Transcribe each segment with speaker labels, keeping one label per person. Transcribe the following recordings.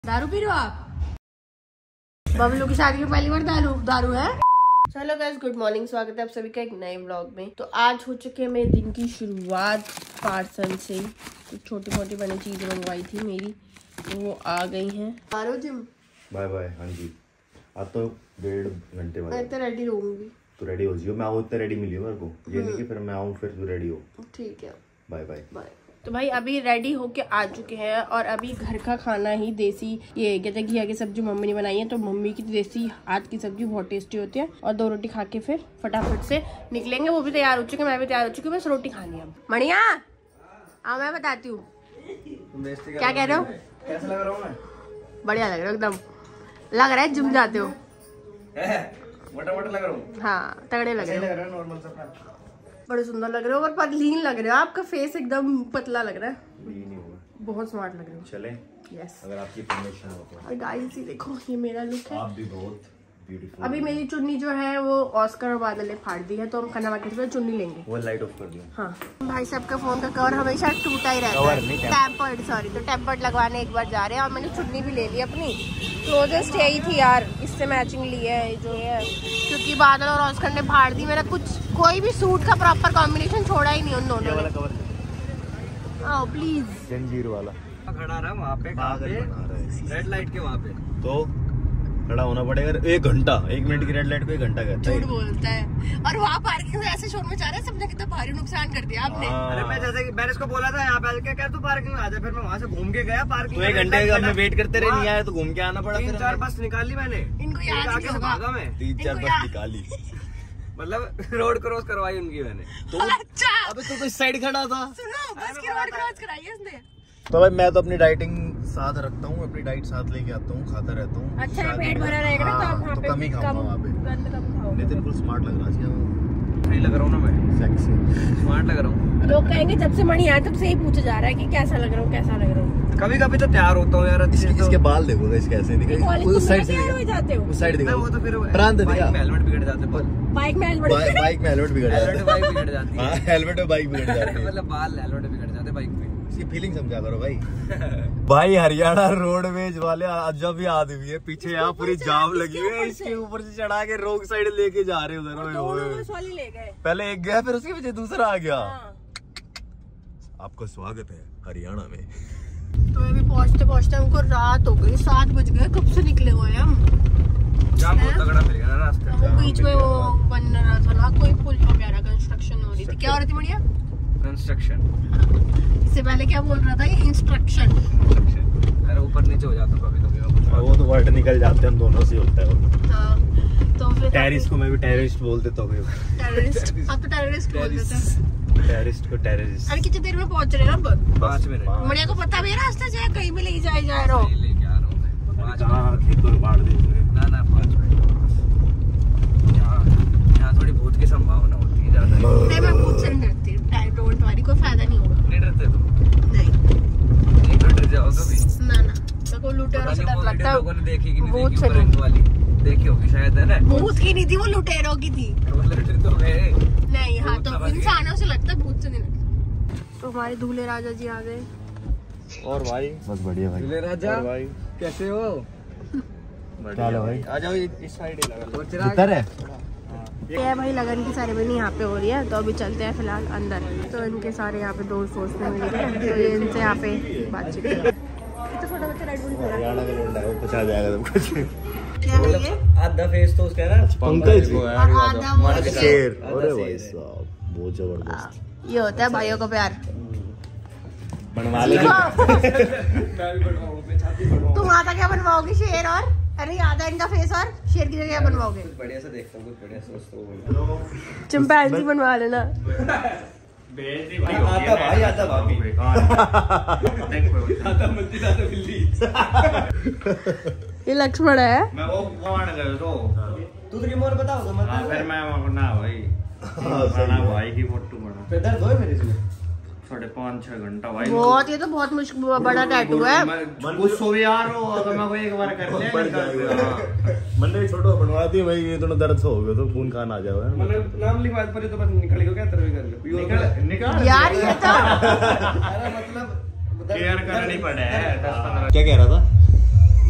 Speaker 1: दारू पी रहे हो आप? बबलू की शादी में पहली बार दारू है। चलो गाइस, गुड मॉर्निंग, स्वागत है आप सभी का एक नए व्लॉग में। तो आज हो चुके हैं मेरे दिन की शुरुआत पार्सल से। तो छोटी मोटी मैंने चीजें मंगवाई थी मेरी, तो वो आ गई हैं। आ रहे हो जिम? Bye bye. हाँ जी, आज तो 1.5 घंटे बाद मैं तो रेडी रहूंगी। तो रेडी हो जियो, मैं आऊँ इतना रेडी मिली मेरे को, ये नहीं कि फिर मैं आऊँ फिर तू रेडी हो। ठीक है, बाय बाय बाय। तो भाई अभी रेडी होके आ चुके हैं और अभी घर का खाना ही देसी, ये कहते घिया की सब्जी मम्मी ने बनाई है। तो मम्मी की देसी हाथ की सब्जी बहुत टेस्टी होती है। और 2 रोटी खा के फिर फटाफट से निकलेंगे। वो भी तैयार हो चुके, मैं भी तैयार हो चुकी हूँ, बस रोटी खानी है। मणिया आओ, मैं बताती हूँ। क्या कह रहे हो?
Speaker 2: कैसा लग रहा हूँ मैं?
Speaker 1: बढ़िया लग रहा हो, एकदम लग रहा है जिम जाते हो।
Speaker 2: मोटा मोटा लग रहा हूँ?
Speaker 1: हाँ, तगड़े लग रहे हो,
Speaker 2: नॉर्मल सा।
Speaker 1: बड़े सुंदर लग रहे हो और लीन लग रहे हो। आपका फेस एकदम पतला लग रहा है,
Speaker 2: नहीं होगा,
Speaker 1: बहुत स्मार्ट लग रहे हो।
Speaker 2: चले
Speaker 1: यस,
Speaker 2: अगर आपकी परमिशन हो तो।
Speaker 1: और गाइस ये देखो, ये मेरा लुक है।
Speaker 2: आप भी बहुत ब्यूटीफुल।
Speaker 1: अभी मेरी चुन्नी जो है वो ऑस्कर और बादल ने फाड़ दी है, तो हम खाना मार्केट से चुन्नी लेंगे।
Speaker 2: वो लाइट ऑफ कर दिया।
Speaker 1: हाँ भाई साहब का फोन का कवर हमेशा टूटा ही रहता है, टेम्पर्ड, सॉरी। तो टेम्पर्ड लगवाने एक बार जा रहे हैं। और मैंने चुन्नी भी ले ली अपनी, क्लोजेस्ट यही थी यार, इससे मैचिंग ली है जो है, क्योंकि बादल और ऑस्कर ने फाड़ दी। मेरा कुछ कोई भी सूट का प्रॉपर कॉम्बिनेशन छोड़ा ही नहीं उन दोनों ने। आओ प्लीज।
Speaker 2: जंजीर वाला
Speaker 3: खड़ा रहा वहाँ पे, रेड लाइट के वहाँ पे,
Speaker 2: तो खड़ा होना पड़ेगा 1 घंटा। 1 मिनट की रेड लाइट को 1 घंटा कहता है।
Speaker 1: झूठ बोलता है। और वहाँ पार्किंग में ऐसे शोर मचा रहा है, समझा कितना भारी नुकसान कर दिया आपने।
Speaker 3: अरे मैं जैसे कि मैंने इसको बोला था यहाँ पे आके क्या तू पार्किंग में आ जा, फिर मैं वहाँ से घूम के गया पार्किंग।
Speaker 2: तो 1 घंटे का हमने वेट करते रहे, नहीं आया तो घूम के आना पड़ा।
Speaker 3: 3-4 बस निकाली मैंने,
Speaker 1: इनको याद नहीं होगा।
Speaker 3: भागा मैं
Speaker 2: 3-4 बस निकाली,
Speaker 3: मतलब रोड क्रॉस करवाई उनकी मैंने।
Speaker 1: तो अच्छा,
Speaker 2: अबे तो इस साइड खड़ा था।
Speaker 1: सुनो, बस की रोड क्रॉस कराई है उसने।
Speaker 2: तो भाई मैं तो अपनी डाइटिंग साथ रखता हूँ, अपनी डाइट साथ लेके आता हूँ, खाता रहता हूँ।
Speaker 1: अच्छा, पेट भरा रहेगा ना, तो आप वहाँ पे
Speaker 2: कम ही खाऊंगा वहाँ पे।
Speaker 1: गंद कम खाओ।
Speaker 2: नितिन फुल स्मार्ट लग रहा है,
Speaker 3: सही लग रहा हूँ ना मैं?
Speaker 2: सेक्सी
Speaker 3: स्मार्ट लग रहा हूँ।
Speaker 1: लोग कहेंगे जब से मणि आया तब से ही पूछा जा रहा है कि कैसा लग रहा हूँ, कैसा लग रहा हूँ।
Speaker 3: कभी कभी तो तैयार होता हूँ यार।
Speaker 2: इसके बाल देखो गाइस कैसे दिख रहे हैं। उस साइड से
Speaker 1: जाते हो,
Speaker 2: उस साइड दिखा।
Speaker 3: वो तो फिर
Speaker 2: प्रांत दिखा,
Speaker 3: हेलमेट बिगड़ जाते,
Speaker 1: बाइक में हेलमेट
Speaker 2: बिगड़ जाता है।
Speaker 3: बाइक बिगड़ जाती है।
Speaker 2: हेलमेट में बाइक बिगड़ जाती है,
Speaker 3: मतलब बाल हेलमेट बिगड़ जाते बाइक पे।
Speaker 2: इसकी फीलिंग समझा करो भाई। भाई हरियाणा रोडवेज वाले जब भी आदमी है पीछे यहाँ पूरी जाम लगी हुई है, इसके ऊपर से चढ़ा के रोड साइड लेके जा रहे उधर।
Speaker 1: ले गए,
Speaker 2: पहले एक गया फिर उसके पीछे दूसरा आ गया। आपका स्वागत है हरियाणा में।
Speaker 1: तो अभी पहुँचते पहुँचते हमको रात हो गई, 7 बज गए, कब से निकले हुए हम।
Speaker 3: जाम बहुत तगड़ा मिल गया ना रास्ते।
Speaker 1: वो बीच में वो बन रहा था ना कोई पुल वगैरह, कंस्ट्रक्शन हो रही थी। क्या हो रही थी बढ़िया?
Speaker 3: कंस्ट्रक्शन।
Speaker 1: इससे पहले क्या बोल रहा था ये? इंस्ट्रक्शन।
Speaker 3: अरे ऊपर नीचे हो जाता कभी कभी।
Speaker 2: वो तो वर्ड निकल जाते हैं, हम दोनों से होता है।
Speaker 1: हाँ, तो फिर
Speaker 2: टेररिस्ट को मैं भी टेररिस्ट बोल देता हूँ।
Speaker 1: टेररिस्ट, आप तो टेररिस्ट बोल देते हैं।
Speaker 2: टेररिस्ट को टेररिस्ट।
Speaker 1: अरे कितनी देर में पहुंच रहे हैं अब?
Speaker 3: 5 मिनट।
Speaker 1: बढ़िया को पता भी है रास्ता से, कहीं भी ले जा रहा हूँ।
Speaker 3: लेके आ रहा हूँ मैं। 5 मिनट।
Speaker 2: खेत में बाढ़ दे
Speaker 3: ना 5 मिनट। यहाँ थोड़ी भूत की संभावना होती है ज्यादा।
Speaker 1: नहीं, मैं भूत से नहीं डरती, डोंट वरी, कोई फायदा नहीं होगा।
Speaker 3: नहीं डरते तुम?
Speaker 1: नहीं,
Speaker 3: एक डर जाओ कभी
Speaker 1: ना मेरे को लुटेरों से डर लगता है।
Speaker 3: लोगों ने देखी कि नहीं
Speaker 1: भूत
Speaker 3: देखी,
Speaker 1: से
Speaker 3: ऊपर वाली देखी होगी शायद, है ना?
Speaker 1: भूत की नहीं थी वो, लुटेरों की थी।
Speaker 3: लुटेरे तो है
Speaker 1: नहीं, हाँ तो इंसानों से लगता है, भूत से नहीं लगता। तो हमारे दूल्हे राजा जी आ गए।
Speaker 2: और भाई बस बढ़िया भाई।
Speaker 3: दूल्हे राजा
Speaker 2: भाई
Speaker 3: कैसे हो?
Speaker 2: क्या लो भाई,
Speaker 3: आ जाओ इस साइड ही लगा।
Speaker 2: भीतर है
Speaker 1: ये भाई लगन की सेरेमनी यहाँ पे हो रही है, तो अभी चलते हैं फिलहाल अंदर। तो इनके सारे यहाँ पे दोस्त में मिले हैं, तो ये इनसे यहाँ पे बातचीत। तो छोटा बच्चा रेड बुल
Speaker 2: हरियाणा का लौंडा है, वो पचा जाएगा सब कुछ।
Speaker 1: क्या है ये?
Speaker 3: आधा फेस तो उसका है ना
Speaker 2: पंकज
Speaker 1: और आधा वो
Speaker 2: शेर। अरे भाई साहब बहुत जबरदस्त।
Speaker 1: ये होता है भाइयों का प्यार।
Speaker 2: बनवा ले।
Speaker 1: तुम आधा क्या बनवाओगे? शेर और अरे आधा इनका फेस और शेर की जगह बनवाओगे?
Speaker 3: बढ़िया से देखता हूँ, कुछ बढ़िया सोचता हूँ।
Speaker 1: चिंपैंजी बनवा लेना।
Speaker 3: आता भाई, आता भाभी। आता मंदिर, आता बिल्ली।
Speaker 1: ये लक्ष्मण है।
Speaker 3: मैं वो कौन गए तो तू तो रिमोट बताओ तो मतलब।
Speaker 4: फिर मैं ना भाई बना भाई की फोटो बना
Speaker 3: फिर दर्द होए मेरे इसमें
Speaker 4: 5.5-6 घंटा भाई।
Speaker 1: बहुत, ये तो बहुत मुश्किल बड़ा टैटू है।
Speaker 4: गुस्सो भी यार हो तो मैं कोई एक बार कर ले।
Speaker 2: मन में छोटो बनवा दी भाई, ये तो दर्द हो गया तो खून खान आ जाओ।
Speaker 3: मतलब नाम लिखवा पर तो बस निकल गया, क्या तरह कर
Speaker 4: निकाल
Speaker 1: यार ये तो
Speaker 3: अरे मतलब
Speaker 4: केयर करनी पड़े है।
Speaker 2: क्या कह रहा था?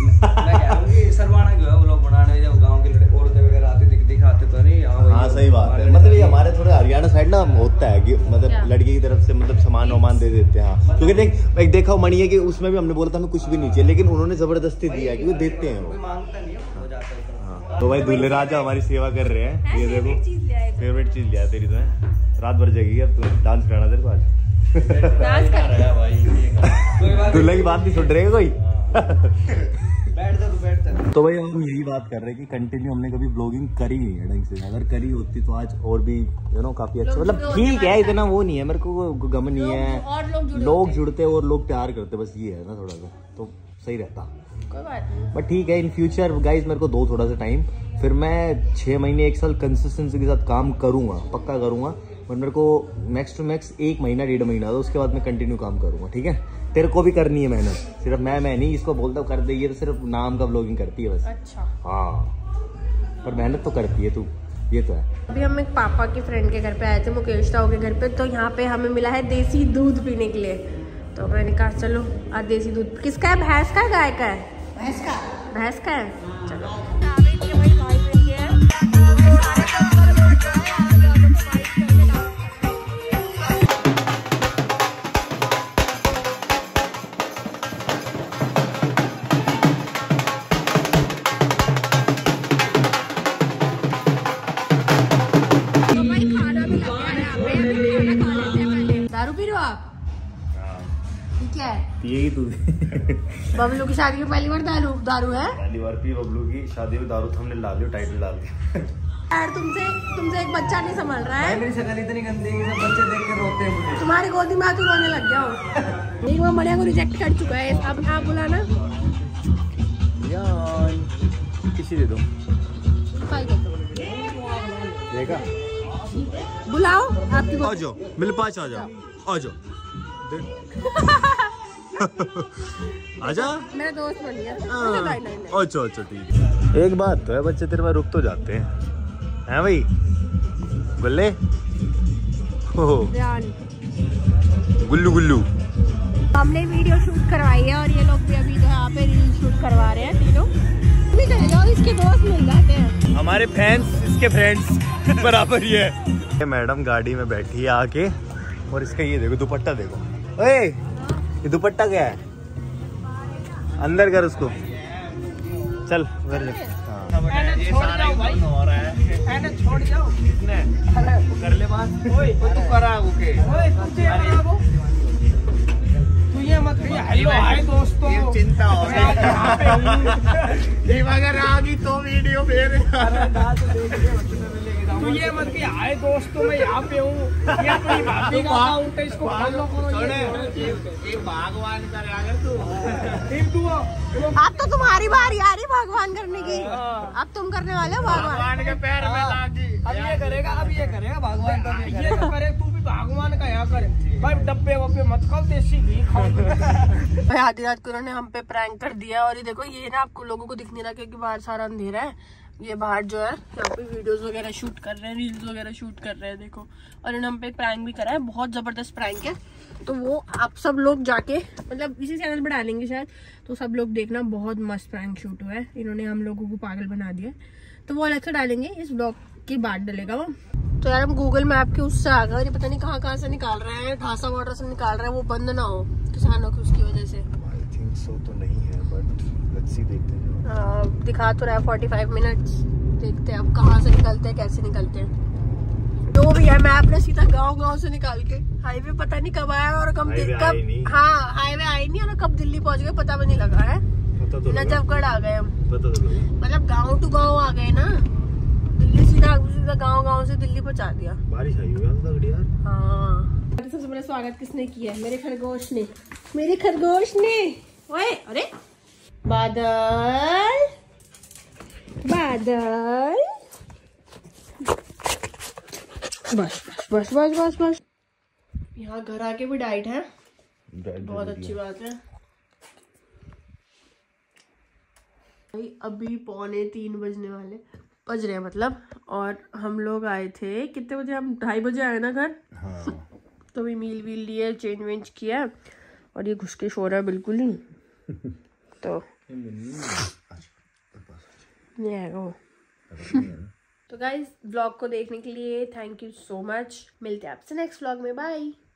Speaker 2: मतलब लड़के की तरफ से मतलब सामान वामान दे देते हैं। हाँ, क्योंकि देख देखा मणि है कि उसमें भी हमने बोला था हमें कुछ भी नहीं चाहिए, लेकिन उन्होंने जबरदस्ती दिया क्योंकि देते हैं वो। हाँ, तो भाई दूल्हे राजा हमारी सेवा कर रहे हैं। ये देखो फेवरेट चीज लिया तेरी, तो है रात भर जाएगी अब तू डांस कराना तेरे को आज।
Speaker 1: डांस कर रहा है भाई,
Speaker 2: दूल्हे की बात नहीं सुन रहे कोई।
Speaker 3: बैठ जा।
Speaker 2: तो भाई हम यही बात कर रहे हैं कि कंटिन्यू हमने कभी ब्लॉगिंग करी नहीं है ढंग से। अगर करी होती तो आज और भी काफी अच्छा, मतलब ठीक है, इतना वो नहीं है, मेरे को गम नहीं है। लोग जुड़ते और लोग प्यार करते, बस ये है ना थोड़ा सा, तो सही रहता।
Speaker 1: कोई बात नहीं,
Speaker 2: बट ठीक है, इन फ्यूचर गाइज मेरे को दो थोड़ा सा टाइम, फिर मैं 6 महीने 1 साल कंसिस्टेंसी के साथ काम करूंगा, पक्का करूंगा। पर मेरे को मैक्स टू मैक्स 1 महीना 1.5 महीना, तो उसके बाद मैं कंटिन्यू काम करूंगा। ठीक है, तेरे को भी करनी है मेहनत, सिर्फ मैं नहीं इसको बोलता हूँ कर दे, ये तो सिर्फ नाम का व्लॉगिंग करती है बस।
Speaker 1: अच्छा
Speaker 2: हाँ, पर मेहनत तो करती है तू, ये तो है।
Speaker 1: अभी हम एक पापा के फ्रेंड के घर पे आए थे, मुकेश राव के घर पे, तो यहाँ पे हमें मिला है देसी दूध पीने के लिए। तो मैंने कहा चलो आज देसी दूध, किसका है, भैंस का है गाय का है? भैंस का है। चलो दारू पी रहे हो आप? क्या है?
Speaker 2: पिएगी तू?
Speaker 1: बबलू की शादी में पहली बार दारू है?
Speaker 2: पहली बार पी बबलू की शादी में दारू, तो हमने ला लियो, टाइटल डाल दिया।
Speaker 1: यार तुमसे एक बच्चा नहीं संभल रहा है।
Speaker 3: मेरी शक्ल इतनी गंदी है कि सब बच्चे देख के रोते हैं मुझे।
Speaker 1: तुम्हारी गोदी में आके रोने लग गया हो। एक बार मणिया को रिजेक्ट कर चुका है, अब आप बुलाना।
Speaker 2: किसी दे दो, देखा?
Speaker 1: बुलाओ आपकी
Speaker 2: आ जाओ, मिल पास आ जाओ, आ जाओ। आजा,
Speaker 1: मेरा दोस्त बन गया।
Speaker 2: अच्छा अच्छा ठीक है। एक बात तो है, बच्चे तेरे पास रुक तो जाते हैं भाई, बल्ले हो गुल्लू गुल्लू।
Speaker 1: हमने वीडियो शूट करवाई है और ये लोग भी अभी यहाँ पे रील शूट करवा रहे हैं तीनों। भी चले जाओ, इसके दोस्त मिल जाते हैं।
Speaker 2: हमारे फैंस इसके फ्रेंड्स बराबर ही है। मैडम गाड़ी में बैठी है आके, और इसका ये देखो दुपट्टा देखो। ओए ये दुपट्टा क्या है? अंदर कर उसको, चल उधर जा।
Speaker 3: छोड़ जाओ,
Speaker 2: कर ले बात।
Speaker 3: तू करा ये मत हेलो हाय दोस्तों,
Speaker 2: चिंता हो
Speaker 3: अगर आगी तो वीडियो मेरे तू ये मत कि हाय दोस्तों मैं यहाँ पे हूँ, ये अपनी भाभी का अकाउंट है, इसको फॉलो करो। ये भगवान करे अगर तू
Speaker 1: अब तो तुम्हारी बारी आ रही भगवान करने की, अब तुम करने वाले हो भगवान
Speaker 3: के पैर में लागी। अब ये करेगा भगवान का, ये तो करे तू भी भगवान का यहाँ करे भाई। डब्बे वब्बे मत खाओ, देसी घी खाओ।
Speaker 1: भाई आधी रात को उन्होंने हम पे प्रैंक कर दिया। और ये देखो, ये ना आपको लोगों को दिख नहीं रहा क्योंकि बाहर सारा अंधेरा है। ये बाहर जो है यहाँ पे वीडियोस वगैरह शूट कर रहे हैं, रील्स वगैरह शूट कर रहे हैं, देखो। और इन्होंने हम पे प्रैंक भी करा है, बहुत जबरदस्त प्रैंक है। तो वो आप सब लोग जाके मतलब इसी चैनल पर डालेंगे शायद, तो सब लोग देखना, बहुत मस्त प्रैंक शूट हुआ है। इन्होंने हम लोगों को पागल बना दिया, तो वो अलग से डालेंगे, इस ब्लॉग के बाद डलेगा वो। तो यार हम गूगल मैप के उससे आ गए, पता नहीं कहाँ से निकाल रहे हैं, ढासा बॉर्डर से निकाल रहे हैं, वो बंद ना हो किसानों की उसकी वजह से।
Speaker 2: आई थिंक सो तो नहीं है, बट लेट्स सी, देखते हैं।
Speaker 1: दिखा तो रहा है 45 मिनट्स, देखते हैं अब कहाँ से निकलते हैं, कैसे निकलते हैं। जो भी है मैप ने सीधा गांव से निकाल के, हाईवे पता नहीं कब आया और कब हाँ हाईवे आई नहीं और कब दिल्ली पहुंच गए पता भी नहीं लगा है। नजफगढ़ आ गए हम, मतलब गाँव टू गाँव आ गए ना, दिल्ली सीधा गाँव से दिल्ली पहुंचा दिया।
Speaker 2: बारिश आई होगी यार।
Speaker 1: हाँ, सबसे पहले स्वागत किसने किया है? मेरे खरगोश ने। ओए अरे बादल बस। यहाँ घर आके भी डाइट है, बहुत अच्छी बात है भाई। अभी 2:45 बज रहे हैं मतलब, और हम लोग आए थे कितने बजे? हम 2:30 बजे आए ना घर।
Speaker 2: हाँ।
Speaker 1: तो अभी मील लिए, चेंज वेंज किया, और ये घुस के सो रहा है बिल्कुल ही। तो ये है वो। तो गाइज व्लॉग को देखने के लिए थैंक यू सो मच। मिलते हैं आपसे नेक्स्ट व्लॉग में। बाय।